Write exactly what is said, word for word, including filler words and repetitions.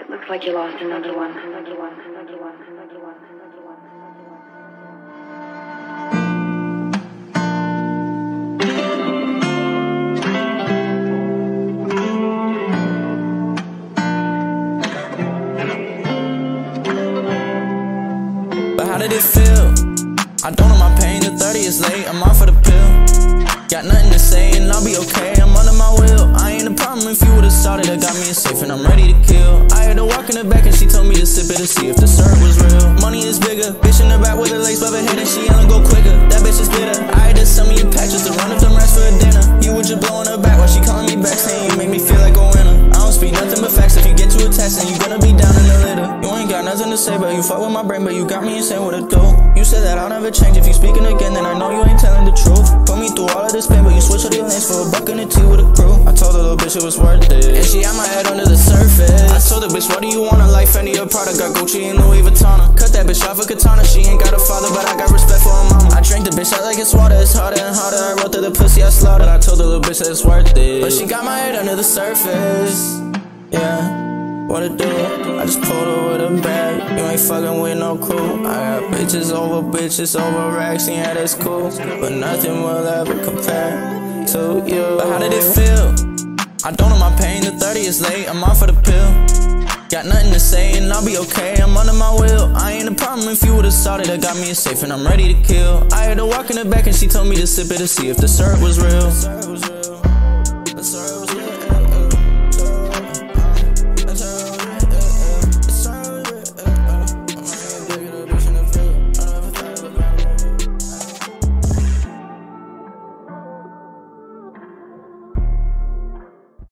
Looks like you lost another one. Another one. Another one. Another one. Another one. But how did it feel? I don't know my pain, the thirty is late, I'm off of the pill. Got nothing to say and I'll be okay, I'm under my will. I ain't a problem if you would've started, I got me a safe and I'm ready to kill. I had her walk in the back and she told me to sip it to see if the syrup was real. Money is bigger, bitch in the back with a lace above her head and she yelling go quicker. That bitch is bitter, I had to sell me a pack just to run up them rats for a dinner. You were just blowing her back while she calling me back saying you make me feel like a winner. I don't speak nothing but facts, if you get too attached then you gonna be down in the litter. You ain't got nothing to say but you fuck with my brain, but you got me insane, what to do? You said that I'll never change, if you speaking again then I know you ain't telling the truth. Put me through all of this pain but you switch up your lanes for a buck and a tea with a crew. I told the little bitch it was worth it, and she had my head under the surface. I told the bitch what do you want, a life Fendi or Prada, got Gucci and Louis Vuitton. Cut that bitch off a katana, she ain't got a father but I got respect for her mama. I drink the bitch out like it's water, it's harder and harder. I wrote to the pussy I slaughtered, I told the little bitch that it's worth it, but she got my head under the surface. Yeah, what it do? I just pulled her with a bag. You ain't fucking with no crew. I got bitches over bitches over racks, and yeah, that's cool, but nothing will ever compare to you. But how did it feel? I don't know my pain, the thirty is late, I'm off of the pill. Got nothing to say and I'll be okay, I'm under my will. I ain't a problem if you would've started, I got me a safe and I'm ready to kill. I had her walk in the back and she told me to sip it to see if the syrup was real.